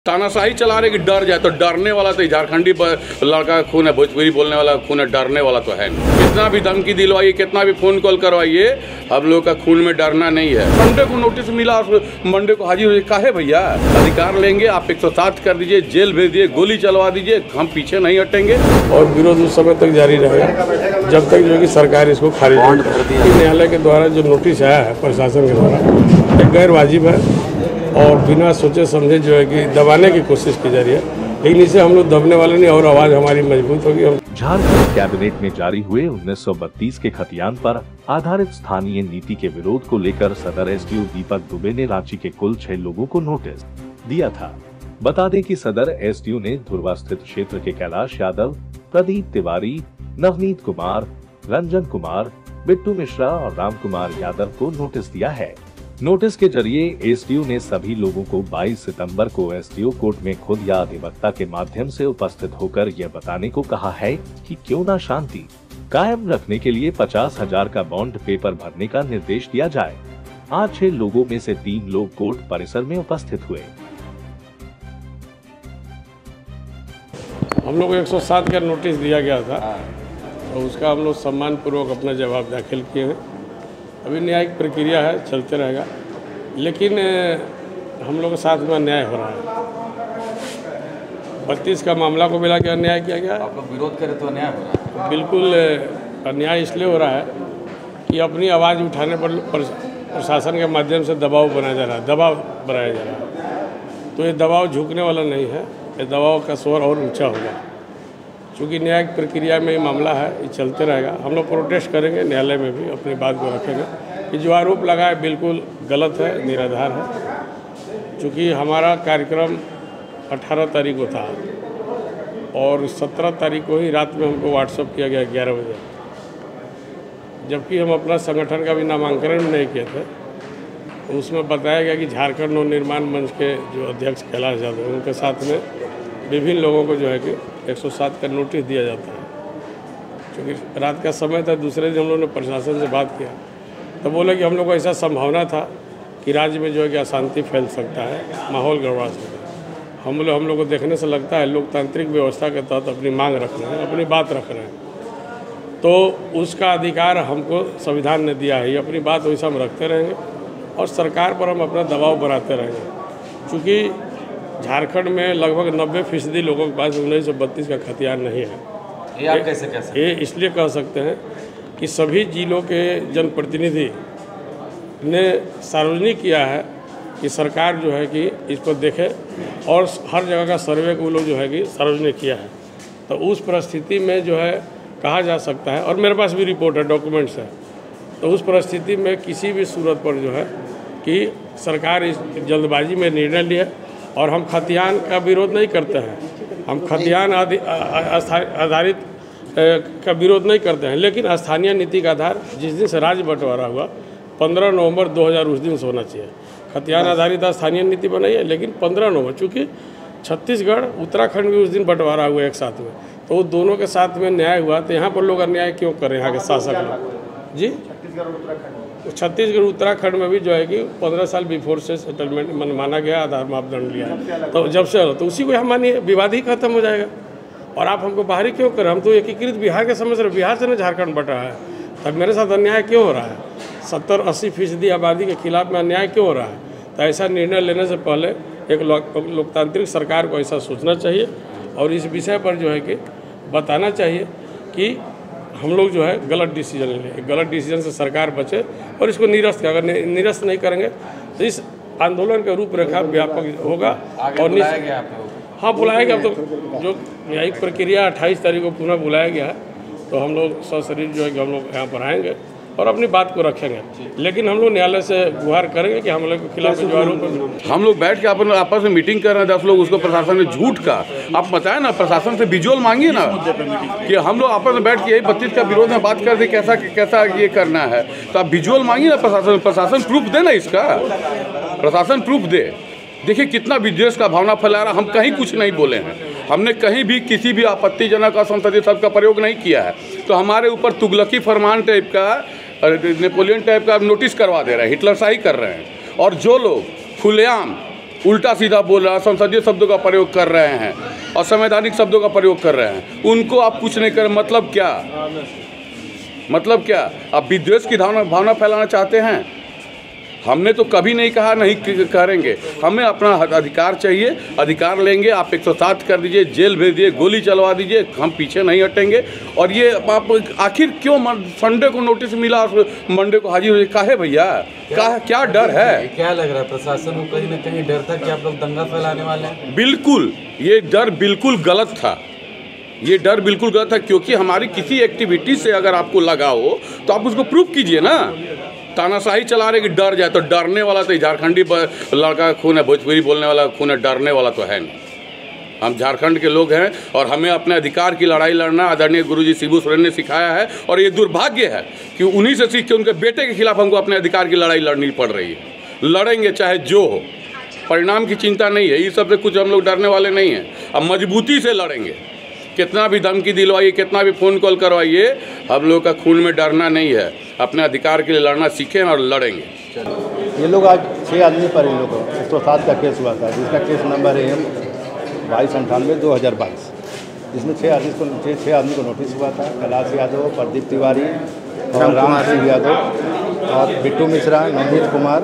तानाशाही चला रहे कि डर जाए, तो डरने वाला तो झारखंडी लड़का का खून है, भोजपुरी बोलने वाला खून है, डरने वाला तो है नहीं। कितना भी धमकी दिलवाइए, कितना भी फोन कॉल करवाइए, हम लोग का खून में डरना नहीं है। मंडे को नोटिस मिला, मंडे को हाजिर हो काहे भैया, अधिकार लेंगे आप 107 कर दीजिए, जेल भेज दीजिए, गोली चलवा दीजिए, हम पीछे नहीं हटेंगे। और विरोध उस समय तक जारी रहेगा जब तक जो कि सरकार इसको खारिज कर दी। न्यायालय के द्वारा जो नोटिस आया है प्रशासन के द्वारा, एक गैर वाजिब है और बिना सोचे समझे जो है कि दबाने की कोशिश की जा रही है, लेकिन इसे हम लोग दबने वाले नहीं और आवाज हमारी मजबूत होगी। झारखंड कैबिनेट में जारी हुए 1932 के खतियान पर आधारित स्थानीय नीति के विरोध को लेकर सदर एसडीओ दीपक दुबे ने रांची के कुल 6 लोगों को नोटिस दिया था। बता दें कि सदर एसडीओ ने धुर्वा स्थित क्षेत्र के कैलाश यादव, प्रदीप तिवारी, नवनीत कुमार, रंजन कुमार, बिट्टू मिश्रा और राम कुमार यादव को नोटिस दिया है। नोटिस के जरिए एसडीओ ने सभी लोगों को 22 सितंबर को एसडीओ कोर्ट में खुद या अधिवक्ता के माध्यम से उपस्थित होकर यह बताने को कहा है कि क्यों न शांति कायम रखने के लिए 50,000 का बॉन्ड पेपर भरने का निर्देश दिया जाए। आज 6 लोगों में से 3 लोग कोर्ट परिसर में उपस्थित हुए। हम लोग को 107 का नोटिस दिया गया था, तो उसका हम लोग सम्मान पूर्वक अपना जवाब दाखिल किए हैं। अभी न्यायिक प्रक्रिया है, चलते रहेगा, लेकिन हम लोग के साथ में अन्याय हो रहा है। 32 का मामला को मिला के अन्याय किया गया। आप लोग विरोध करें तो अन्याय हो रहा है। बिल्कुल अन्याय इसलिए हो रहा है कि अपनी आवाज़ उठाने पर प्रशासन के माध्यम से दबाव बनाया जा रहा है, दबाव बनाया जा रहा है। तो ये दबाव झुकने वाला नहीं है, ये दबाव का स्वर और ऊँचा होगा। चूँकि न्यायिक प्रक्रिया में ये मामला है, ये चलते रहेगा। हम लोग प्रोटेस्ट करेंगे, न्यायालय में भी अपनी बात को रखेंगे कि जो आरोप लगाए बिल्कुल गलत है, निराधार है। चूँकि हमारा कार्यक्रम 18 तारीख को था और 17 तारीख को ही रात में हमको व्हाट्सअप किया गया 11 बजे, जबकि हम अपना संगठन का भी नामांकन नहीं किए थे। तो उसमें बताया गया कि झारखंड नवनिर्माण मंच के जो अध्यक्ष कैलाश यादव, उनके साथ में विभिन्न लोगों को जो है कि 107 का नोटिस दिया जाता है। क्योंकि रात का समय था, दूसरे दिन हम लोगों ने प्रशासन से बात किया तो बोले कि हम लोग को ऐसा संभावना था कि राज्य में जो है कि अशांति फैल सकता है, माहौल गड़बड़ा सकता है। हम लोग को देखने से लगता है लोकतांत्रिक व्यवस्था के तहत अपनी मांग रख रहे हैं, अपनी बात रख रहे हैं, तो उसका अधिकार हमको संविधान ने दिया है। अपनी बात वैसा हम रखते रहेंगे और सरकार पर हम अपना दबाव बनाते रहेंगे। चूँकि झारखंड में लगभग 90% लोगों के पास 1932 का खतियान नहीं है। ये आप कैसे कह सकते हैं? ये इसलिए कह सकते हैं कि सभी जिलों के जनप्रतिनिधि ने सार्वजनिक किया है कि सरकार जो है कि इसको देखे और हर जगह का सर्वे को लोग जो है कि सार्वजनिक किया है। तो उस परिस्थिति में जो है कहा जा सकता है, और मेरे पास भी रिपोर्ट है, डॉक्यूमेंट्स है, तो उस परिस्थिति में किसी भी सूरत पर जो है कि सरकार इस जल्दबाजी में निर्णय लिया। और हम खतियान का विरोध नहीं करते हैं, हम खतियान आधारित का विरोध नहीं करते हैं, लेकिन स्थानीय नीति का आधार जिस दिन से राज्य बंटवारा हुआ 15 नवंबर 2000 उस दिन से होना चाहिए। खतियान आधारित स्थानीय नीति बनाई है, लेकिन 15 नवंबर, चूँकि छत्तीसगढ़ उत्तराखंड भी उस दिन बंटवारा हुआ एक साथ में, तो वो दोनों के साथ में न्याय हुआ। तो यहाँ पर लोग अन्याय क्यों कर रहे हैं यहाँ के शासक लोग जी? छत्तीसगढ़ उत्तराखंड में भी जो है कि 15 साल बिफोर से सेटलमेंट माना गया, आधार मापदंड लिया है, तो जब से तो उसी को हम मानिए, विवाद ही खत्म हो जाएगा। और आप हमको बाहरी क्यों करें? हम तो एकीकृत बिहार के समझ रहे, बिहार से ना झारखंड बट रहा है, तब मेरे साथ अन्याय क्यों हो रहा है? 70-80% आबादी के खिलाफ में अन्याय क्यों हो रहा है? तो ऐसा निर्णय लेने से पहले एक लोकतांत्रिक सरकार को ऐसा सोचना चाहिए और इस विषय पर जो है कि बताना चाहिए कि हम लोग जो है गलत डिसीजन लें, गलत डिसीजन से सरकार बचे और इसको निरस्त, अगर निरस्त नहीं करेंगे तो इस आंदोलन का रूपरेखा व्यापक होगा। और हाँ, बुलाया गया। अब तो जो न्यायिक प्रक्रिया 28 तारीख को पुनः बुलाया गया है, तो हम लोग सशरीर जो है कि हम लोग यहाँ पर आएंगे और अपनी बात को रखेंगे, लेकिन हम लोग न्यायालय से गुहार करेंगे कि हम लोग के खिलाफ जो आरोप, हम लोग बैठ के अपन आपस में मीटिंग कर रहे हैं 10 लोग, उसको प्रशासन ने झूठ का, आप बताएं ना, प्रशासन से विजुअल मांगिए ना कि हम लोग आपस में बैठ के यही 32 का विरोध में बात कर दे, कैसा कैसा ये करना है, तो आप विजुअल मांगिए ना प्रशासन प्रूफ दे ना, इसका प्रशासन प्रूफ दे। देखिए कितना विद्वेष का भावना फैला रहा। हम कहीं कुछ नहीं बोले हैं, हमने कहीं भी किसी भी आपत्तिजनक असंसदीय शब्द का प्रयोग नहीं किया है। तो हमारे ऊपर तुगलकी फरमान टाइप का, नेपोलियन टाइप का नोटिस करवा दे रहे हैं, हिटलरशाही कर रहे हैं। और जो लोग खुलेआम उल्टा सीधा बोल रहा है, संसदीय शब्दों का प्रयोग कर रहे हैं और संवैधानिक शब्दों का प्रयोग कर रहे हैं, उनको आप कुछ नहीं करें। मतलब क्या, मतलब क्या? आप विद्वेष की भावना फैलाना चाहते हैं? हमने तो कभी नहीं कहा नहीं करेंगे, हमें अपना अधिकार चाहिए, अधिकार लेंगे। आप 107 कर दीजिए, जेल भेज दीजिए, गोली चलवा दीजिए, हम पीछे नहीं हटेंगे। और ये आप आखिर क्यों संडे को नोटिस मिला, मंडे को हाजिर हुए, काहे भैया? क्या डर है? क्या लग रहा है प्रशासन को कहीं ना कहीं डर था कि आप लोग दंगा फैलाने वाले हैं? बिल्कुल, ये डर बिल्कुल गलत था, ये डर बिल्कुल गलत था। क्योंकि हमारी किसी एक्टिविटी से अगर आपको लगा हो तो आप उसको प्रूव कीजिए ना। तानाशाही चला रहे कि डर जाए, तो डरने वाला तो झारखंडी लड़का का खून है, भोजपुरी बोलने वाला खून है, डरने वाला तो है नहीं। हम झारखंड के लोग हैं और हमें अपने अधिकार की लड़ाई लड़ना आदरणीय गुरुजी शिबू सोरेन ने सिखाया है। और ये दुर्भाग्य है कि उन्हीं से सीख के उनके बेटे के खिलाफ हमको अपने अधिकार की लड़ाई लड़नी पड़ रही है। लड़ेंगे चाहे जो हो, परिणाम की चिंता नहीं है, ये सबसे कुछ हम लोग डरने वाले नहीं हैं। अब मजबूती से लड़ेंगे, कितना भी धमकी दिलवाइए, कितना भी फ़ोन कॉल करवाइए, हम लोग का खून में डरना नहीं है। अपने अधिकार के लिए लड़ना सीखें और लड़ेंगे। ये लोग आज 6 आदमी पर इन लोगों 107 का केस हुआ था, जिसका केस नंबर है 2298/2022, जिसमें 6 आदमी को नोटिस हुआ था। कैलाश यादव, प्रदीप तिवारी और राम सिंह यादव और बिट्टू मिश्रा, नवनीत कुमार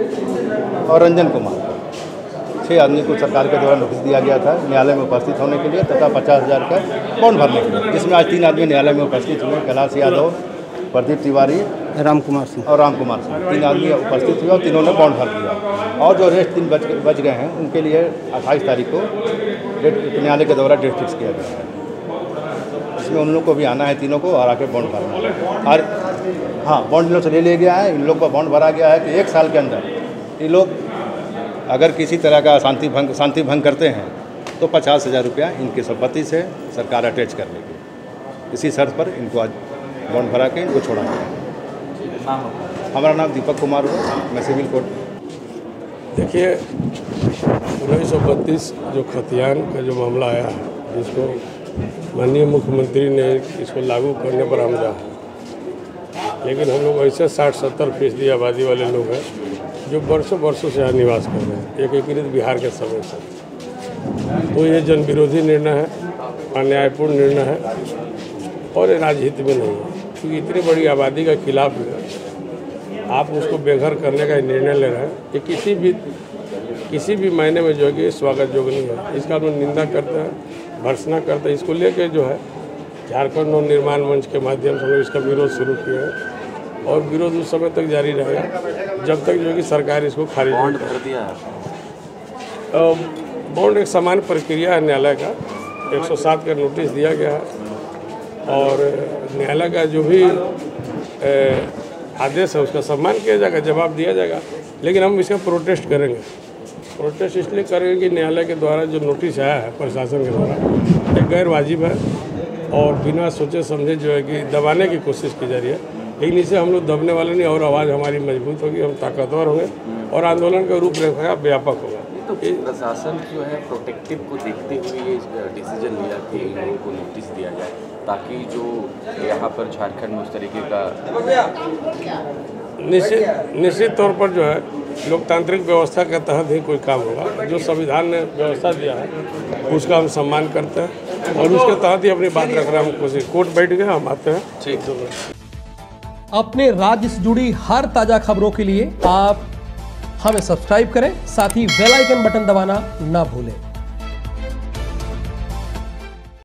और रंजन कुमार, 6 आदमी को सरकार के द्वारा नोटिस दिया गया था न्यायालय में उपस्थित होने के लिए तथा 50,000 का बॉन्ड भरने के लिए, जिसमें आज 3 आदमी न्यायालय में उपस्थित हुए। कैलाश यादव, प्रदीप तिवारी, राम कुमार सिंह, 3 आदमी उपस्थित हुए और तीनों ने बॉन्ड भर दिया। और जो रेस्ट 3 बच गए हैं, उनके लिए 28 तारीख को न्यायालय के द्वारा डेट फिक्स किया गया है। इसमें उन लोग को भी आना है, तीनों को, और आके बॉन्ड भरना है। और हाँ, बॉन्ड इन लोग से ले लिया गया है। इन लोग का बॉन्ड भरा गया है कि 1 साल के अंदर ये लोग अगर किसी तरह का शांति भंग करते हैं तो 50,000 रुपया इनकी संपत्ति से सरकार अटैच कर लेगी। इसी शर्त पर इनको आज बॉन्ड भरा के इनको छोड़ा गया। हमारा नाम दीपक कुमार है, मैं सिविल कोर्ट। देखिए, 1932 जो खतियान का जो मामला आया है, जिसको माननीय मुख्यमंत्री ने इसको लागू करने पर आमदा है, लेकिन हम लोग ऐसे 60-70% आबादी वाले लोग हैं जो वर्षों से यहाँ निवास कर रहे हैं, एकीकृत बिहार के समय से। तो ये जन विरोधी निर्णय है, अन्यायपूर्ण निर्णय है और ये राजहित में नहीं है। क्योंकि इतनी बड़ी आबादी का खिलाफ आप उसको बेघर करने का निर्णय ले रहे हैं, ये किसी भी मायने में जो है कि स्वागत योग्य नहीं है। इसका हम निंदा करते हैं, भर्त्सना करते हैं। इसको लेकर जो है झारखंड नव निर्माण मंच के माध्यम से हम लोग इसका विरोध शुरू किया है और विरोध उस समय तक जारी रहेगा जब तक जो है कि सरकार इसको खारिज बॉन्ड कर दिया है। बॉन्ड एक सामान्य प्रक्रिया है न्यायालय का, 107 का नोटिस दिया गया है और न्यायालय का जो भी आदेश है उसका सम्मान किया जाएगा, जवाब दिया जाएगा। लेकिन हम इसका प्रोटेस्ट करेंगे। प्रोटेस्ट इसलिए करेंगे कि न्यायालय के द्वारा जो नोटिस आया है प्रशासन के द्वारा, ये गैर वाजिब है और बिना सोचे समझे जो है कि दबाने की कोशिश की जा रही है। लेकिन इसे हम लोग दबने वाले नहीं और आवाज़ हमारी मजबूत होगी, हम ताकतवर होंगे और आंदोलन का रूपरेखा व्यापक होगा। तो प्रशासन जो है प्रोटेक्टिव को देखते हुए ये डिसीजन लिया कि इन लोगों को नोटिस दिया जाए, ताकि जो यहाँ पर झारखंड में उस तरीके का निश्चित तौर पर जो है लोकतांत्रिक व्यवस्था के तहत ही कोई काम होगा। जो संविधान ने व्यवस्था दिया है उसका हम सम्मान करते हैं और उसके तहत ही अपनी बात रख रहे हैं। हम कोशिश कोर्ट बैठ गए, हम आते हैं। ठीक। अपने राज्य से जुड़ी हर ताजा खबरों के लिए आप हमें सब्सक्राइब करें, साथ ही बेल आइकन बटन दबाना ना भूलें।